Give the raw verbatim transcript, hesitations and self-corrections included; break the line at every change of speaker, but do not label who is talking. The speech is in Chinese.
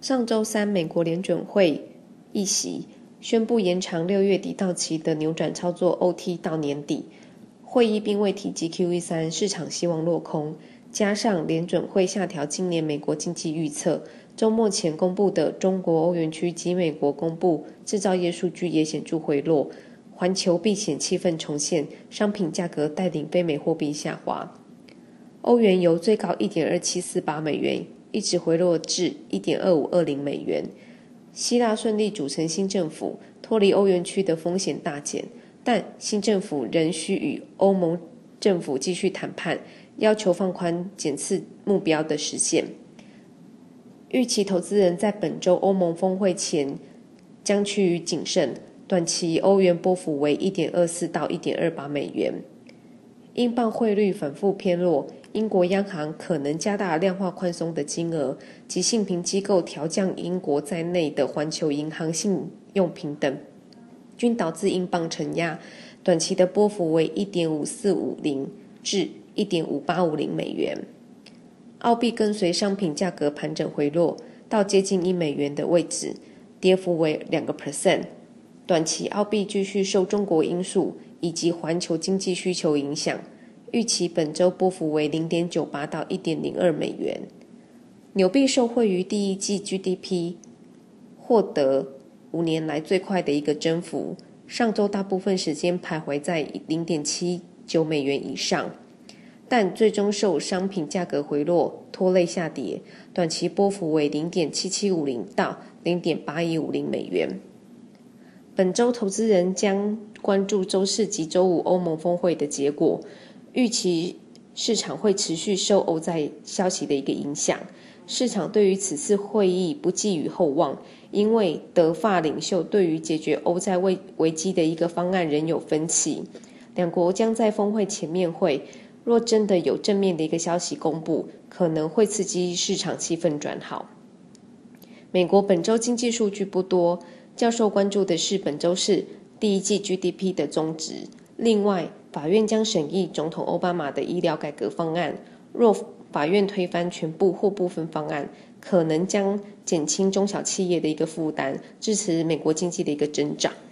上周三，美国联准会议席宣布延长六月底到期的扭转操作 O T 到年底。会议并未提及 Q E 三，市场希望落空。加上联准会下调今年美国经济预测，周末前公布的中国、欧元区及美国公布制造业数据也显著回落，环球避险气氛重现，商品价格带领非美货币下滑。欧元由最高 一点二七四八 美元一直回落至 一点二五二零 美元。希腊顺利组成新政府，脱离欧元区的风险大减，但新政府仍需与欧盟政府继续谈判，要求放宽检测目标的实现。预期投资人在本周欧盟峰会前将趋于谨慎，短期欧元波幅为 一点二四到一点二八 美元。英镑汇率反复偏弱，英国央行可能加大量化宽松的金额，及信评机构调降英国在内的环球银行信用评等，均导致英镑承压，短期的波幅为 一点五四五零 至 一点五八五零 美元。澳币跟随商品价格盘整回落到接近一美元的位置，跌幅为 百分之二。短期澳币继续受中国因素以及环球经济需求影响，预期本周波幅为 零点九八到一点零二美元。纽币受惠于第一季 G D P 获得五年来最快的一个增幅，上周大部分时间徘徊在 零点七九美元以上，但最终受商品价格回落拖累下跌，短期波幅为 零点七七五零到 零点八一五零美元。本周投资人将关注周四及周五欧盟峰会的结果，预期市场会持续受欧债消息的一个影响。市场对于此次会议不寄予厚望，因为德法领袖对于解决欧债危危机的一个方案仍有分歧。两国将在峰会前面会，若真的有正面的一个消息公布，可能会刺激市场气氛转好。美国本周经济数据不多，较受关注的是本周四第一季 G D P 的终值。另外，法院将审议总统奥巴马的医疗改革方案，若法院推翻全部或部分方案，可能将减轻中小企业的一个负担，支持美国经济的一个增长。